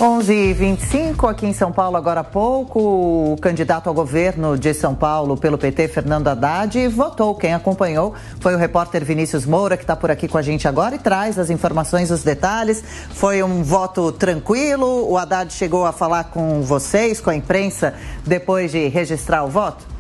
11h25, aqui em São Paulo, agora há pouco, o candidato ao governo de São Paulo pelo PT, Fernando Haddad, votou. Quem acompanhou foi o repórter Vinícius Moura, que está por aqui com a gente agora e traz as informações, os detalhes. Foi um voto tranquilo? O Haddad chegou a falar com vocês, com a imprensa, depois de registrar o voto?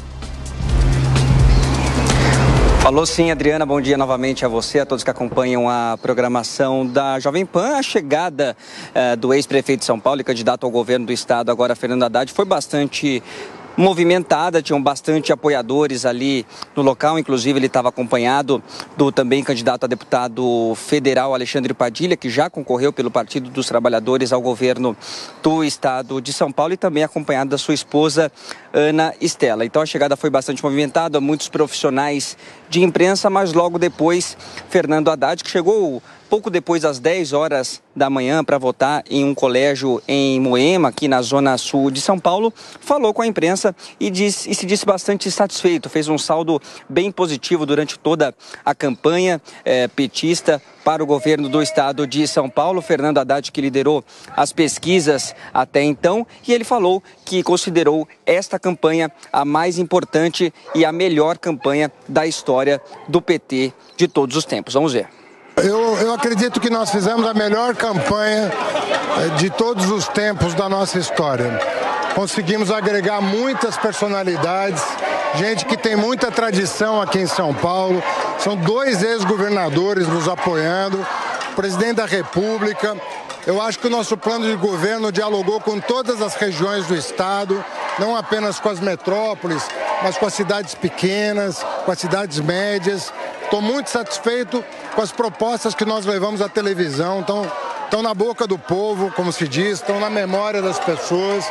Falou sim, Adriana. Bom dia novamente a você, a todos que acompanham a programação da Jovem Pan. A chegada do ex-prefeito de São Paulo e candidato ao governo do estado, agora Fernando Haddad, foi bastante movimentada, tinham bastante apoiadores ali no local, inclusive ele estava acompanhado do também candidato a deputado federal Alexandre Padilha, que já concorreu pelo Partido dos Trabalhadores ao governo do estado de São Paulo, e também acompanhado da sua esposa Ana Estela. Então a chegada foi bastante movimentada, muitos profissionais de imprensa, mas logo depois Fernando Haddad, que chegou pouco depois das 10 horas da manhã para votar em um colégio em Moema, aqui na zona sul de São Paulo, falou com a imprensa e se disse bastante satisfeito. Fez um saldo bem positivo durante toda a campanha petista para o governo do estado de São Paulo. Fernando Haddad, que liderou as pesquisas até então, e ele falou que considerou esta campanha a mais importante e a melhor campanha da história do PT de todos os tempos. Vamos ver. Eu acredito que nós fizemos a melhor campanha de todos os tempos da nossa história. Conseguimos agregar muitas personalidades, gente que tem muita tradição aqui em São Paulo. São 2 ex-governadores nos apoiando, o presidente da República. Eu acho que o nosso plano de governo dialogou com todas as regiões do estado, não apenas com as metrópoles, mas com as cidades pequenas, com as cidades médias. Estou muito satisfeito com as propostas que nós levamos à televisão. Estão na boca do povo, como se diz, estão na memória das pessoas.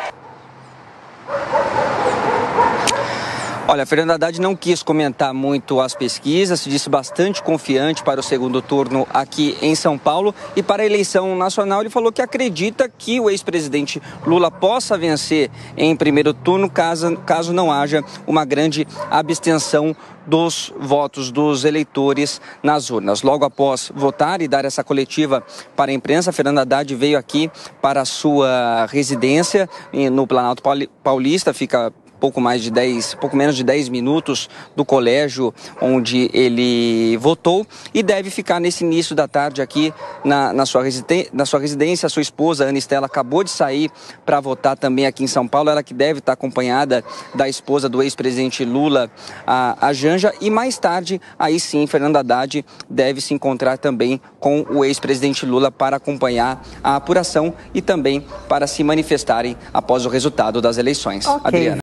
Olha, Fernando Haddad não quis comentar muito as pesquisas, se disse bastante confiante para o segundo turno aqui em São Paulo, e para a eleição nacional ele falou que acredita que o ex-presidente Lula possa vencer em primeiro turno caso não haja uma grande abstenção dos votos dos eleitores nas urnas. Logo após votar e dar essa coletiva para a imprensa, Fernando Haddad veio aqui para a sua residência no Planalto Paulista, fica pouco menos de 10 minutos do colégio onde ele votou, e deve ficar nesse início da tarde aqui na sua residência. A sua esposa, Ana Estela, acabou de sair para votar também aqui em São Paulo, ela que deve estar acompanhada da esposa do ex-presidente Lula, a Janja, e mais tarde, aí sim, Fernando Haddad deve se encontrar também com o ex-presidente Lula para acompanhar a apuração e também para se manifestarem após o resultado das eleições. Okay. Adriana.